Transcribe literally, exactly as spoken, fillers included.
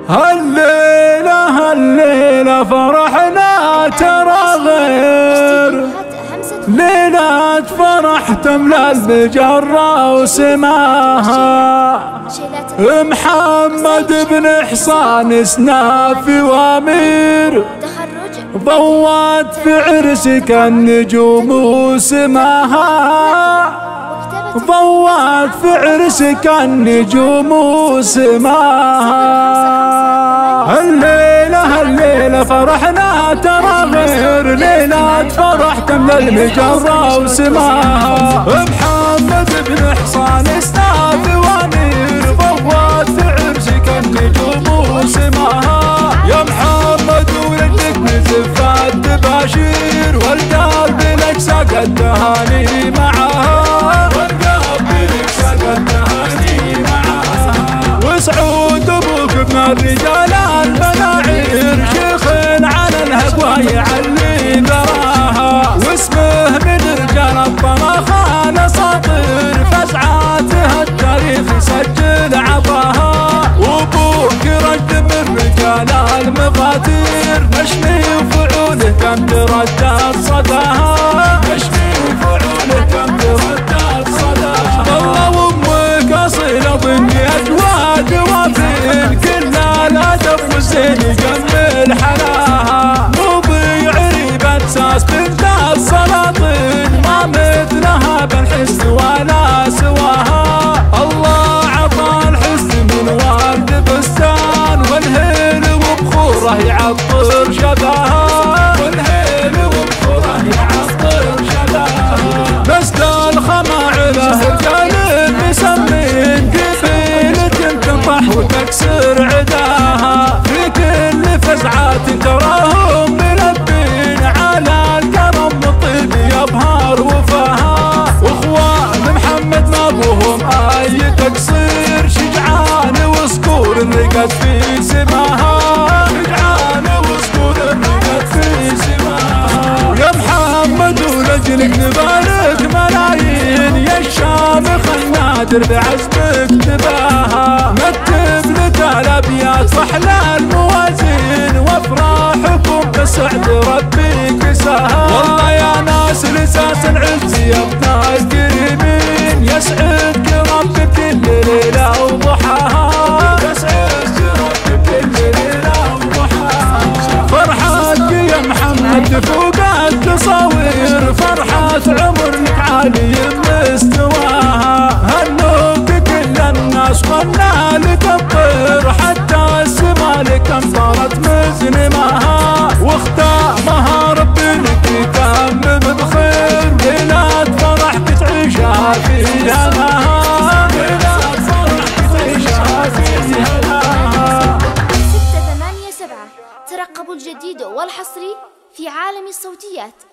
هالليلة هالليلة فرحنا ترى غير ليلة فرح تملى المجرة وسماها. محمد بن حصان سنافي وامير ضوت في عرسك النجوم وسماها. ضوت في عرسك النجوم وسماها. هالليلة هالليلة فرحنا ترى غير ليلة فرح تملى المجرة وسماها. محمد بن حصان سنافي وامير ضوت في عرسك النجوم وسماها. يا محمد ولدك نزفات تباشير والقلب لك ساق التهاني معها. وسعود ابوك ابن الرجال المناعير شيخ على الهقوايع اللي براها. واسمه من رجال الطناخة الاساطير فزعاته التاريخ يسجل عطاها. وابوك رد من رجال المفاتير نشمي وفعوله كم تردد صداها. نشمي وفعوله كم تردد صداها. والله وامك اصيله ضمن اجواد وافين كل الادب والزين يجمل حلاها. مضيع ريبة ساس بنت السلاطين ما مثلها بالحس ولا سواها. الله عطى الحس من ورد بستان والهيل وبخوره يعطر شباها. والهيل وبخوره يعطر شباها. نسل الخماعله الجانب مسمين قبيلة تنطح وتكسر عداها. في كل فزعات تراهم ملبين على الكرم طيب يبهر وفاها. واخوان محمد ما بوهم اي تقصير شجعان وصقور رقت في سماها. شجعان وصقور رقت في سماها. يا محمد ولجلك نبارك ملايين يا الشامخ النادر بعزمك تباها. مكتب لك الابيات فاحلى الموازين وافراحكم بسعد ربي كساها. والله يا ناس لساس العز يا ابن الكريمين يسعدك ربك كل ليله وضحاها. يسعدك ربك كل ليله وضحاها. فرحتك يا محمد فوق التصاوير فرحة عمر لك عالي مستواها. هنوك كل الناس غنى لك الطير حتى السما لك امطرت مزنماها. واختامها ربي لك يتمم بخير ليلة فرحك تعيشها في هناها. ليلة فرحك تعيشها في هناها. ستة ثمانية سبعة ترقبوا الجديد والحصري في عالم الصوتيات.